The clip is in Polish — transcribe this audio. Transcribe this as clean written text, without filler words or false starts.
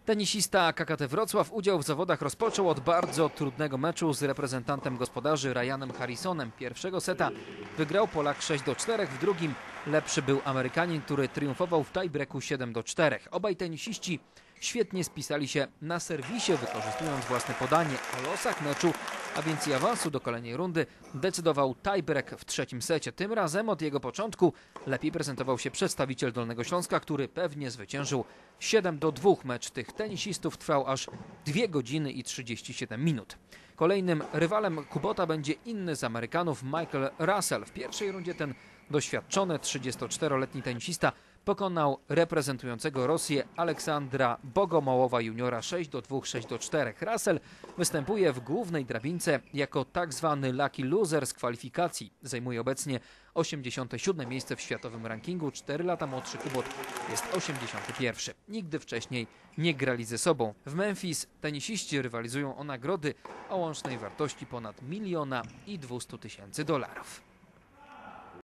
Tenisista KKT Wrocław udział w zawodach rozpoczął od bardzo trudnego meczu z reprezentantem gospodarzy Ryanem Harrisonem. Pierwszego seta wygrał Polak 6-4, w drugim lepszy był Amerykanin, który triumfował w tiebreaku 7-4. Obaj tenisiści świetnie spisali się na serwisie, wykorzystując własne podanie. O losach meczu, a więc i awansu do kolejnej rundy, decydował tiebreak w trzecim secie. Tym razem od jego początku lepiej prezentował się przedstawiciel Dolnego Śląska, który pewnie zwyciężył 7-2. Mecz tych tenisistów trwał aż 2 godziny i 37 minut. Kolejnym rywalem Kubota będzie inny z Amerykanów, Michael Russell. W pierwszej rundzie ten doświadczony 34-letni tenisista pokonał reprezentującego Rosję Aleksandra Bogomołowa juniora 6-2, 6-4. Russell występuje w głównej drabince jako tak zwany lucky loser z kwalifikacji. Zajmuje obecnie 87. miejsce w światowym rankingu. 4 lata młodszy Kubot jest 81. Nigdy wcześniej nie grali ze sobą. W Memphis tenisiści rywalizują o nagrody o łącznej wartości ponad $1 200 000.